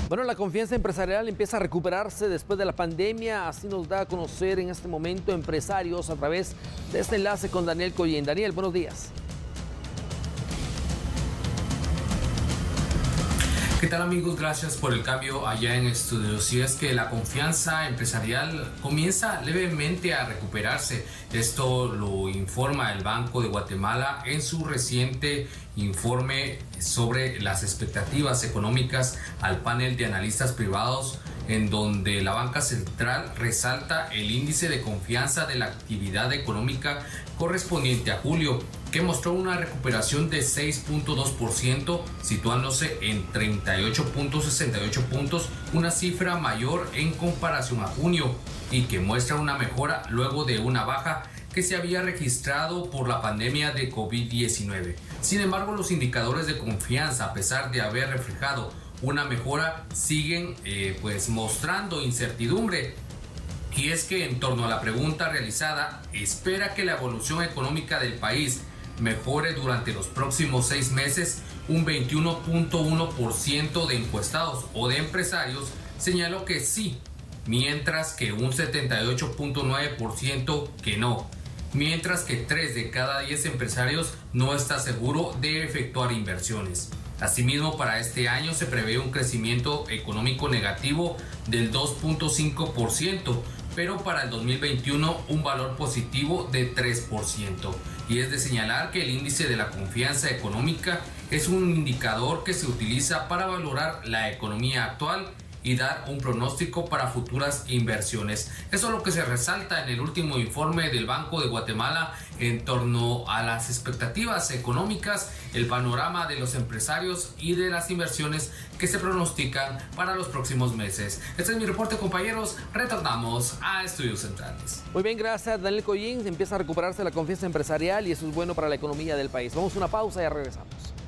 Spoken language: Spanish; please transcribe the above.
Bueno, la confianza empresarial empieza a recuperarse después de la pandemia, así nos da a conocer en este momento empresarios a través de este enlace con Daniel Collín. Daniel, buenos días. ¿Qué tal, amigos? Gracias por el cambio allá en estudios. Y es que la confianza empresarial comienza levemente a recuperarse. Esto lo informa el Banco de Guatemala en su reciente informe sobre las expectativas económicas al panel de analistas privados, en donde la banca central resalta el índice de confianza de la actividad económica correspondiente a julio, que mostró una recuperación de 6.2%, situándose en 38.68 puntos, una cifra mayor en comparación a junio, y que muestra una mejora luego de una baja que se había registrado por la pandemia de COVID-19. Sin embargo, los indicadores de confianza, a pesar de haber reflejado una mejora, siguen mostrando incertidumbre. Y es que, en torno a la pregunta realizada, ¿espera que la evolución económica del país mejore durante los próximos 6 meses? Un 21.1% de encuestados o de empresarios señaló que sí, mientras que un 78.9% que no, mientras que 3 de cada 10 empresarios no está seguro de efectuar inversiones. Asimismo, para este año se prevé un crecimiento económico negativo del 2.5%, pero para el 2021 un valor positivo de 3%. Y es de señalar que el índice de la confianza económica es un indicador que se utiliza para valorar la economía actual y dar un pronóstico para futuras inversiones. Eso es lo que se resalta en el último informe del Banco de Guatemala en torno a las expectativas económicas, el panorama de los empresarios y de las inversiones que se pronostican para los próximos meses. Este es mi reporte, compañeros. Retornamos a Estudios Centrales. Muy bien, gracias, Daniel Collín. Empieza a recuperarse la confianza empresarial y eso es bueno para la economía del país. Vamos a una pausa y ya regresamos.